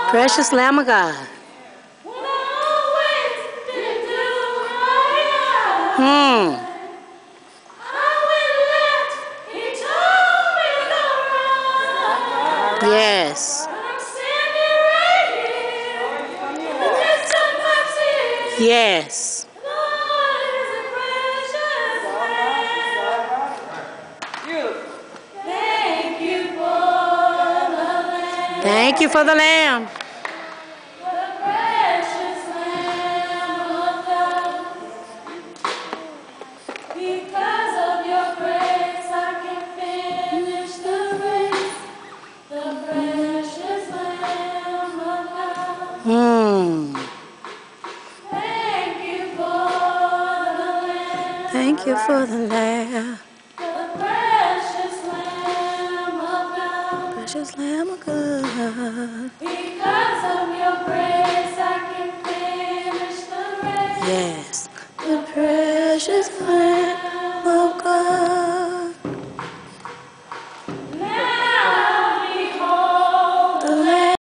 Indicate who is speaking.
Speaker 1: Precious Lamb of God. Hmm. Yes. Yes. Thank you for the Lamb.
Speaker 2: Because of your grace, I can finish the race. The precious Lamb of God. Thank you for the Lamb.
Speaker 1: Thank you for the Lamb.
Speaker 2: The precious Lamb of God.
Speaker 1: Precious Lamb of God.
Speaker 2: Because of your grace, I can finish the race.
Speaker 1: Yes. The precious Lamb.